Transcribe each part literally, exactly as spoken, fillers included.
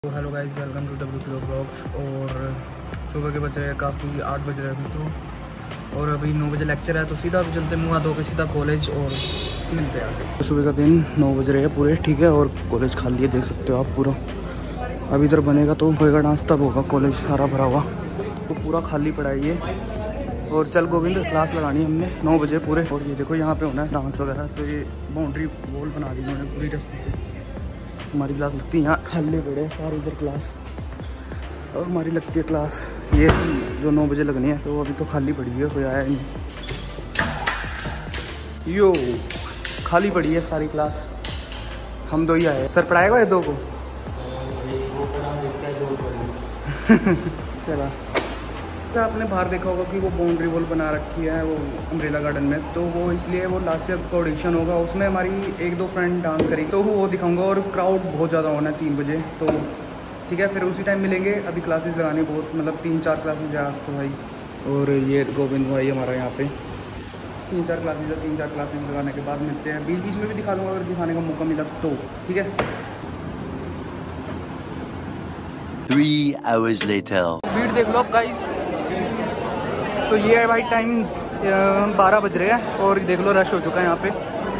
तो hello guys, welcome to W P blogs. और सुबह के बज रहे हैं काफ़ी आठ बज रहे हैं अभी तो, और अभी नौ बजे लेक्चर है तो सीधा अभी चलते मुँह हाथ धो के सीधा कॉलेज और मिलते हैं आगे। तो सुबह का दिन नौ बज रहे हैं पूरे, ठीक है। और कॉलेज खाली है, देख सकते हो आप पूरा। अभी इधर बनेगा तो होएगा डांस, तब होगा कॉलेज सारा भरा हुआ। तो पूरा खाली पड़ा है ये। और चल गोविंद, क्लास लगानी हमने नौ बजे पूरे। और ये देखो यहाँ पे होना है डांस वगैरह, तो ये बाउंड्री वॉल बना दी उन्होंने पूरी रस्ते से। हमारी क्लास लगती है यहाँ, खाली पड़े सारे इधर क्लास, और हमारी लगती है क्लास ये जो नौ बजे लगनी है। तो अभी तो खाली पड़ी है, कोई आया नहीं। यो खाली पड़ी है सारी क्लास, हम दो ही आए। सर पढ़ाएगा ये दो को चला। तो आपने बाहर देखा होगा कि वो बाउंड्री वॉल बना रखी है वो अम्ब्रेला गार्डन में, तो वो इसलिए वो लास्ट ईयर का ऑडिशन होगा, उसमें हमारी एक दो फ्रेंड डांस करेगी, तो वो दिखाऊंगा। और क्राउड बहुत ज़्यादा होना है तीन बजे, तो ठीक है फिर उसी टाइम मिलेंगे। अभी क्लासेस लगानी बहुत, मतलब तीन चार क्लासेस है आज तो भाई। और ये गोविंद भाई हमारा यहाँ पे तीन चार क्लासेस है, तीन चार क्लासेस लगाने के बाद मिलते हैं। बीच बीच में भी दिखा दूँगा अगर दिखाने का मौका मिला तो, ठीक है। Three hours later. भीड़ देख लो आप गाइस। तो ये है भाई टाइम, बारह बज रहे हैं और देख लो रश हो चुका है यहाँ पे।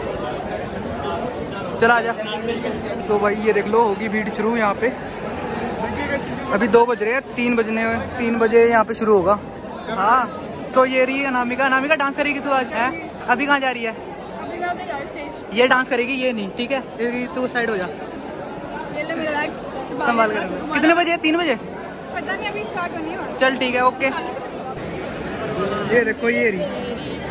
चला आजा। तो भाई ये देख लो होगी भीड़ शुरू यहाँ पे। अभी दो बज रहे हैं, तीन बजने तीन बजे यहाँ पे शुरू होगा। हाँ तो ये रही है अनामिका। अनामिका डांस करेगी तू आज? है अभी कहाँ जा रही है? ये डांस करेगी, ये नहीं, ठीक है। तू साइड हो जा, संभाल कर। कितने बजे? तीन बजे पता नहीं, अभी स्टार्ट होनी है। चल ठीक है, ओके। ये देखो ये रही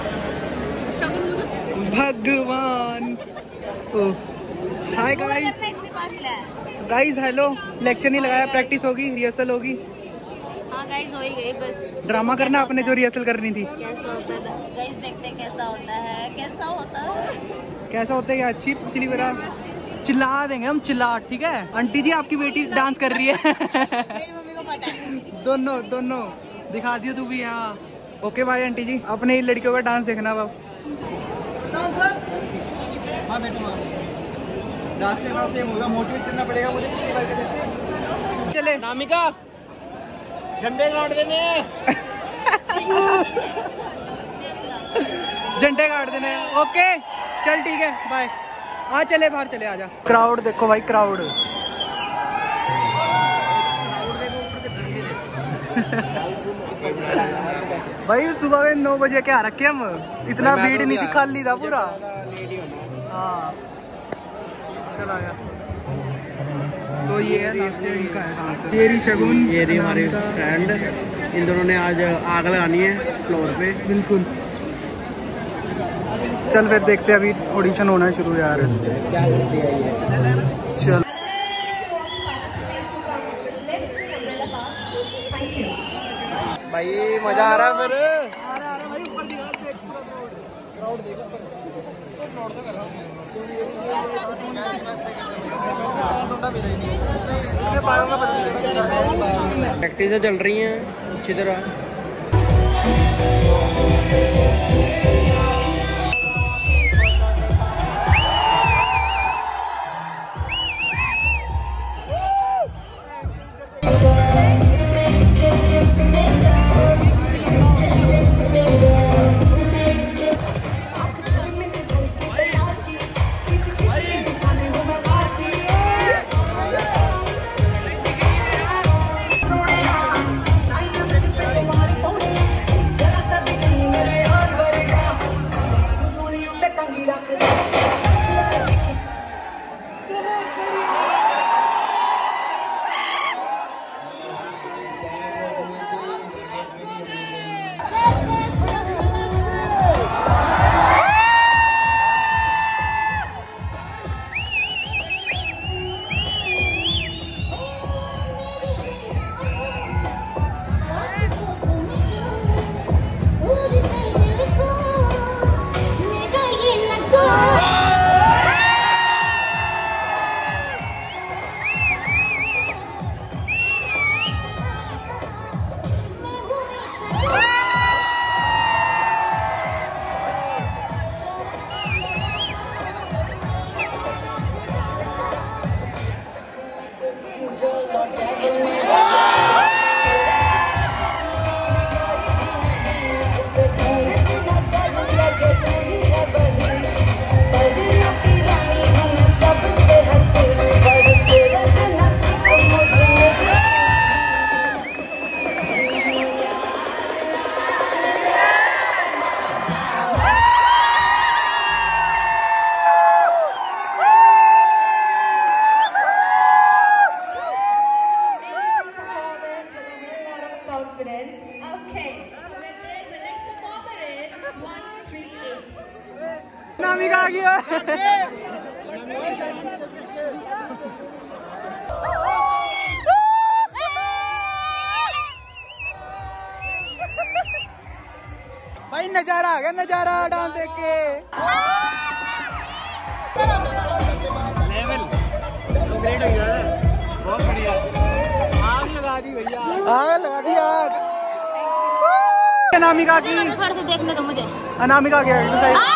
भगवान। Hi guys, guys hello. Lecture नहीं लगाया, प्रैक्टिस होगी, रिहर्सल होगी। हाँ गाइस हो ही गई, बस ड्रामा करना आपने जो रिहर्सल करनी थी। कैसा होता है गाइस, देखते हैं कैसा होता है। कैसा होता है कैसा होता है? अच्छी पिछली बार चिल्ला देंगे हम, चिल्ला, ठीक है। आंटी जी आपकी बेटी डांस कर रही है। मेरी मम्मी को पता है। दोनों दोनों दिखा दियो तू भी। यहाँ ओके भाई आंटी जी, अपने ही लड़कियों का डांस देखना अब। मोटिवेट करना पड़ेगा मुझे पिछली बार के जैसे। चले नामिका, झंडे गाड़ देने झंडे गाड़ देने। ओके चल ठीक है, बाय। आ चले बाहर, चले आजा। क्राउड देखो भाई, क्राउड। भाई सुबह में नौ बजे क्या रखे हम, इतना भीड़ नहीं थी, खाली था पूरा। हाँ चला गया। तो ये है इनका है, ये रही शगुन, ये रही हमारे फ्रेंड। इन दोनों ने आज आग लगानी है फ्लोर पे, बिल्कुल। चल फिर देखते हैं, अभी ऑडिशन होना है शुरू यार। चल भाई मजा आ रहा है फिर। आ रहा आ रहा भाई, ऊपर दिखा, देख पूरा क्राउड, क्राउड देखो तो नोट तो कर रहा हूं। प्रैक्टिस चल रही हैं अच्छी तरह। अनामिका आ गई है। भाई नजारा आ गया, नजारा डांस देख के। लेवल अपग्रेड हो गया है, बहुत बढ़िया। आग लगा दी भैया, आग लगा दी आग। अनामिका की घर से देखने दो मुझे। अनामिका क्या है?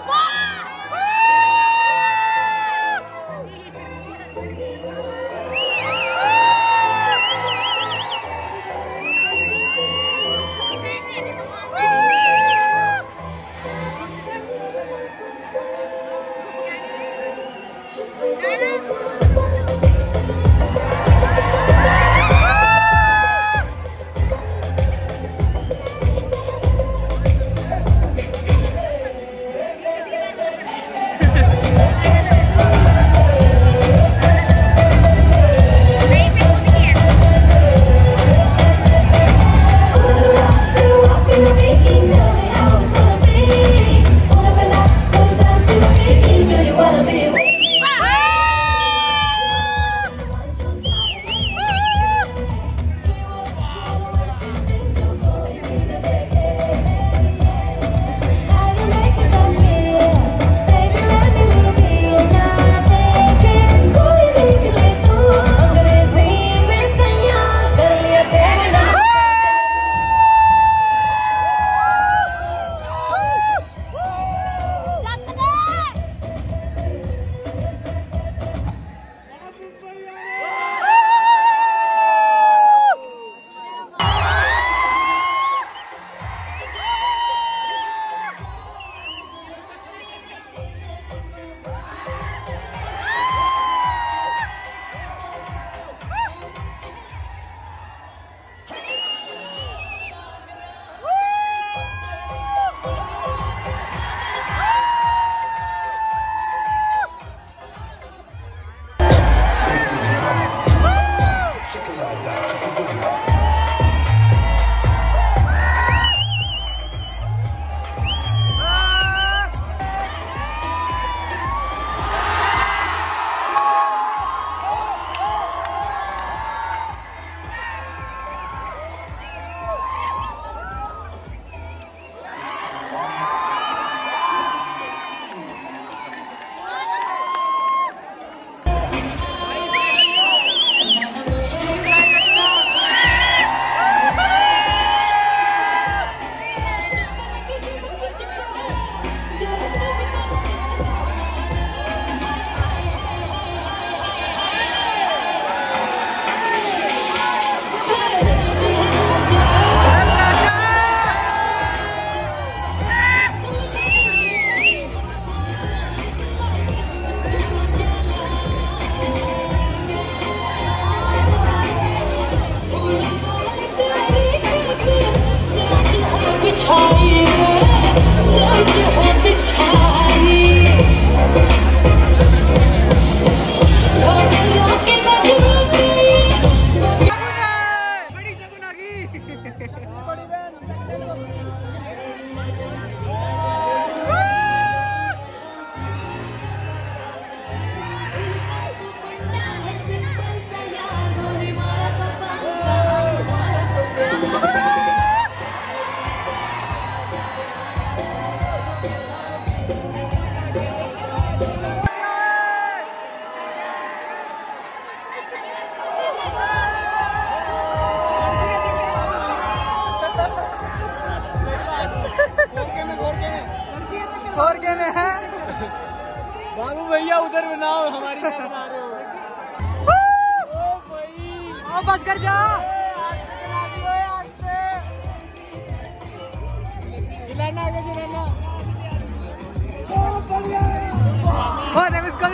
फोर के में है बाबू भैया, उधर बनाओ, हमारी क्या बना रहे हो? ओ भाई ओ बस कर जा। चिल्लाना आगे चिल्लाना। ओ देखो इसको।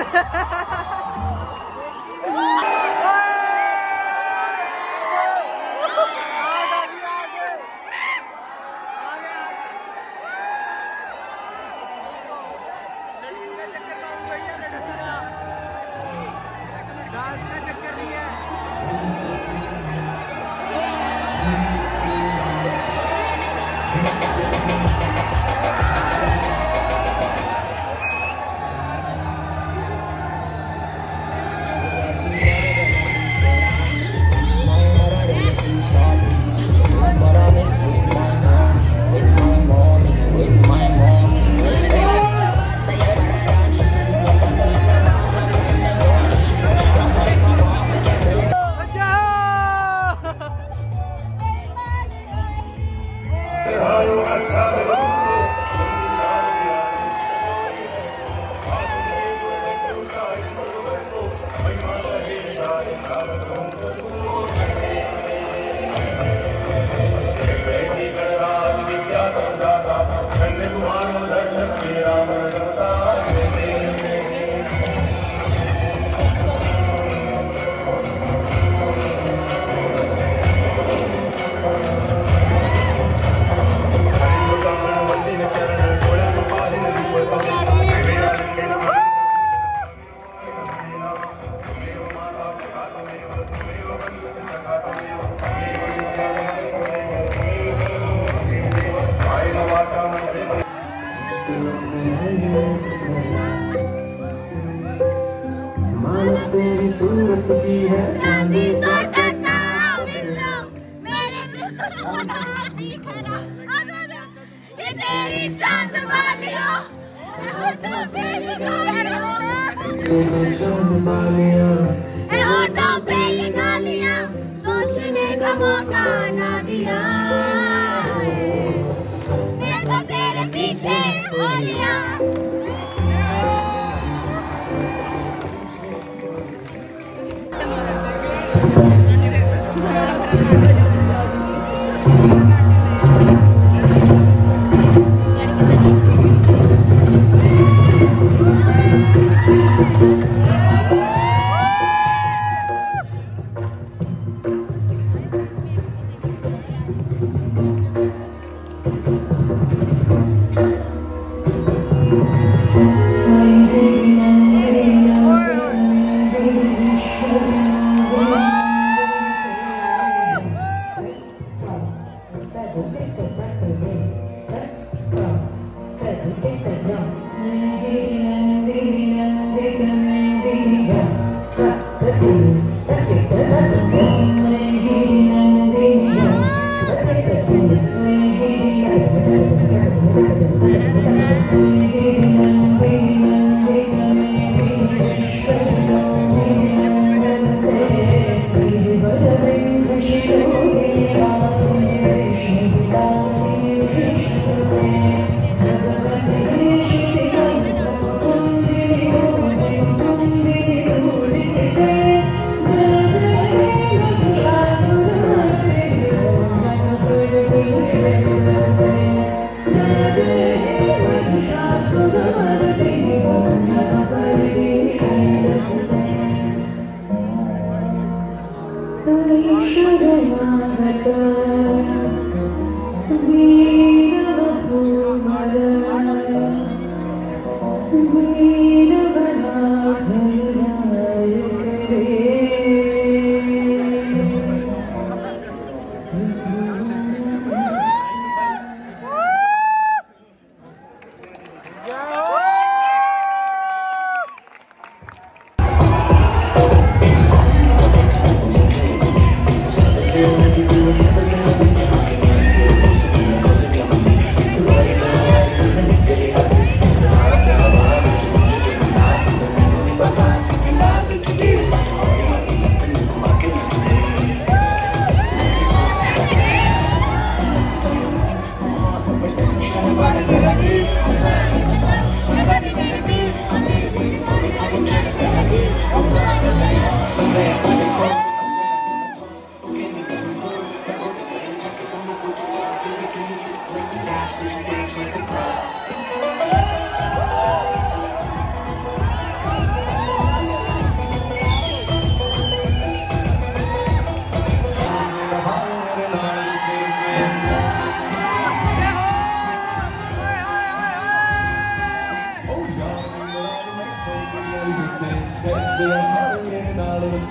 तेरी सूरत की है चांदी सा टका बिल्लो मेरे दिल को सोना दिख रहा ये तेरी चांद वालियों होठों पे ये गालियां तेरी चांद वालियां ए होठों पे ये गालियां सोचने का मौका ना दिया मैं तो तेरे पीछे हो लिया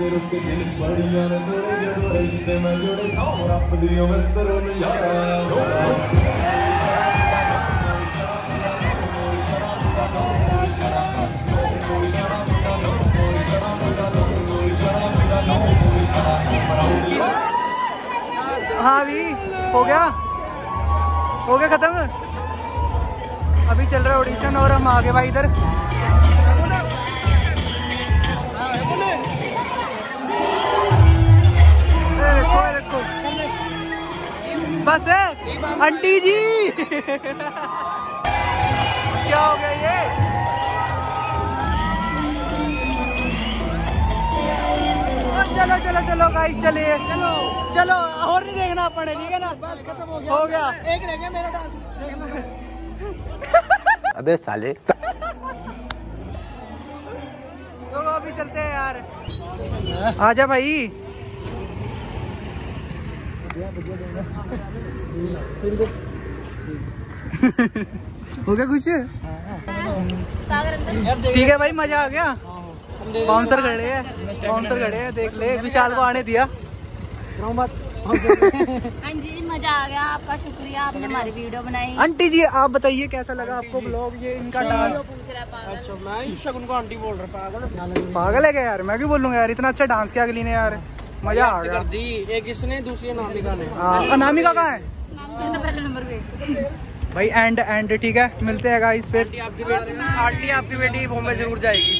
रुसे रुसे दिल बड़ियां ने जोड़े जोड़े रिश्ते में जोड़े सौ रब दियो मित्रों नजारा हाँ भी हो गया हो गया खत्म। अभी चल रहा है ऑडिशन और हम आगे भाई इधर देखो देखो बस है आंटी जी क्या हो गया ये चलो चलो चलो गाइस चलिए चलो चलो और नहीं देखना अपने ठीक है ना बस खत्म हो गया हो गया एक रह गया मेरा डांस अबे साले तो अभी चलते हैं यार आजा भाई हो गया कुछ ठीक है भाई मजा आ गया। बाउंसर खड़े हैं बाउंसर खड़े हैं देख ले विशाल को आने दिया। हाँ जी मजा आ गया आपका शुक्रिया आपने हमारी वीडियो बनाई। आंटी जी आप बताइए कैसा लगा आपको ब्लॉग ये इनका डांस। उनको आंटी बोल रहा पागल पागल है क्या यार मैं क्यों बोलूंगा यार इतना अच्छा डांस किया अगली ने यार मजा आ गया। कर दी एक इसने दूसरी अनामिका ने। अनामिका कहाँ है पहले नंबर पे भाई एंड एंड ठीक है मिलते हैं गाइस फिर। आंटी आपकी बेटी बॉम्बे जरूर जाएगी।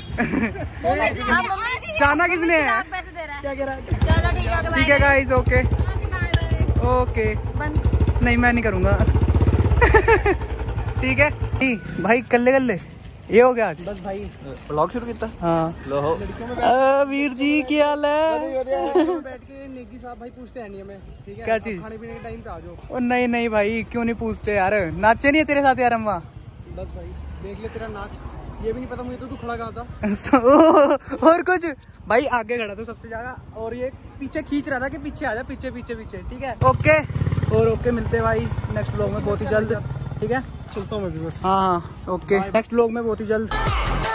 जाना किसने है पैसे दे रहा है क्या कह रहा है चलो ठीक है ठीक है गाइस ओके ओके नहीं मैं नहीं करूँगा ठीक है भाई कल्ले कल्ले ये हो गया आज बस भाई ब्लॉग शुरू किया। हाँ वीर जी क्या हाल है बैठ के नेगी साहब भाई पूछते हैं नहीं हमें ठीक है क्या चीज खाने पीने के टाइम पे आ जाओ। ओ नहीं नहीं भाई क्यों नहीं पूछते यार नाचे नहीं है तेरे साथ यार अम्मा बस भाई देख ले तेरा नाच ये भी नहीं पता मुझे तो तू खड़ा कहाँ था। और कुछ भाई आगे खड़ा था सबसे ज्यादा और ये पीछे खींच रहा था कि पीछे आ जा पीछे पीछे पीछे ठीक है ओके और ओके मिलते हैं भाई नेक्स्ट ब्लॉग में बहुत ही जल्द ठीक है चलता हूँ मैं भी बस हाँ हाँ ओके नेक्स्ट ब्लॉग में बहुत ही जल्द।